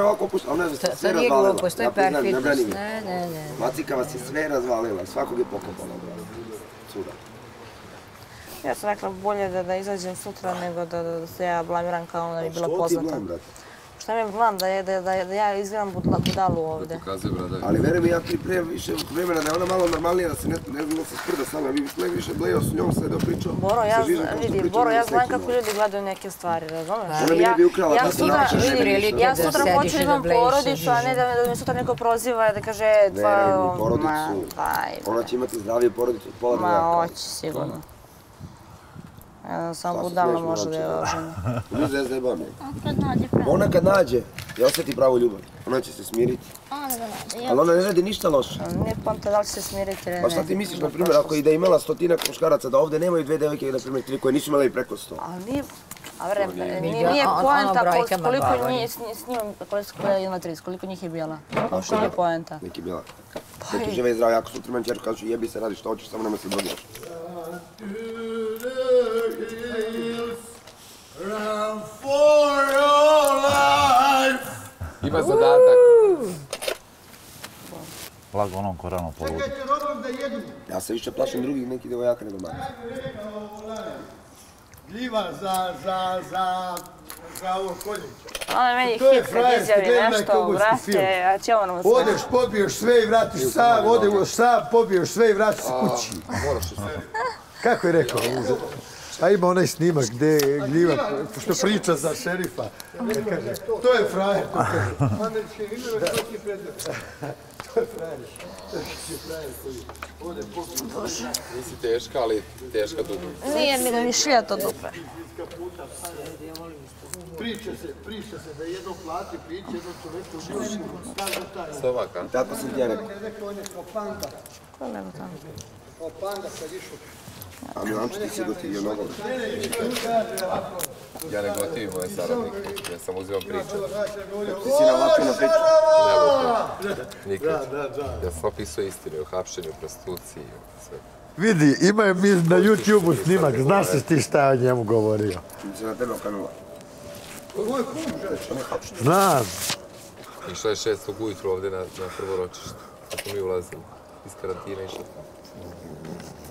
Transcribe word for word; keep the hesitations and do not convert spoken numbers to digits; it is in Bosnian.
ovako opušta, ona je sve To nije razvalila. glupost, to je Ja priznam, ne perfidnost. branim je. Ne, ne, ne. Macika vas je sve razvalila, svakog je pokopala. Suda. Ja sam rekla bolje da, da izađem sutra nego da, da, da se ja blamiram kao ona bi bila Što ti poznata. blam, brate? Šta me blam da, je, da, da, da ja izgledam budla, budalu ovdje. Pokazuje brada. Ali veruj mi, ja ti prije više vremena da je ona malo normalnija, da se ne, ne znam da se sprda sa mnom, vi biste više blejao s njom sve da pričao. Boro, ja, sa Žižom, kao što vidi, pričam Boro, ja s znam nekim, kako ljudi gledaju neke stvari, razumiješ? Ona mi ne bi ukrala, ja da se sutra, napišeš, ne bi vidi, ništa. ja Da sutra sediš hoću i da da imam blejiš sa porodicu, a ne Žižom. da me, da me sutra neko proziva i da kaže, tva, Veruj mi, porodicu. ma, daj, Ona će imati zdraviju porodicu od pola ma, devojaka. hoće sigurno. Ja, samo budala može da je oženi. Ne znam, zajebam je. Kad nađe pravo. Ona kad nađe i osjeti pravu ljubav, ona će se smiriti. Ona da nađe. Ali ona ne radi ništa loše. Ne pamte da li će se smiriti ili ne. Pa šta ti misliš, na primjer, ako i da je imala stotinak muškaraca, da ovdje nemaju dve devojke, na primjer, tri koje nisu imale i preko sto. Ali nije, a vrem, nije, Ono- nije ono poenta brojkama koliko govori. njih, s, s njim, koliko je ima trideset, koliko njih je bila. Kao što nije poenta. Neki bila. Da ti žive i zdravo, ako sutra meni čerku kažu jebi se, radi što hoćeš, samo nemoj se dodiraš. Ima zadatak. Blago onom ko rano poludi. Ja se više plašim drugih nekih devojaka nego manje. Gljiva za, za, za, za ovo koljeće. Ona meni To je hit kad frajer, izjavi gledaj onaj nešto, kaubojski film. brate, a će ono sve. Odeš, pobiješ sve i vratiš sam, odeš sam, pobiješ sve i vratiš se kući. Moraš i sve. Kako je rekao? A ima onaj snimak gdje Gljiva, što priča za šerifa. Kad kaže, to je frajer, to kaže. Američke vidove, to ti predvjeti. To je frajer. To je frajer koji ode pobije. Nisi teška, ali teška dugo. Nije mi da mi šlija to dupe. Priča se, priča se da jedno plati priče, jedno čoveku životu, kaže taj. Stomaka. Tako sam ti ja rekao. On je rekao, on je kao panda. Ko je nego tamo? Kao panda kad išao. A Milanče ti se gotivio nogom. Ja ne gotivim moje saradnike, ja sam uzimam priču. Ti si na ovakvu na priču. Nikad. Ja sam opisao istine o hapšenju, prostituciji, sve. Vidi, ima mi na YouTube-u snimak, znaš li ti šta je o njemu govorio? Ti se na tebe okanula. Znam. Išla je šestog ujutru ovdje na, na prvo ročište. Kad smo mi ulazili iz karantine išli.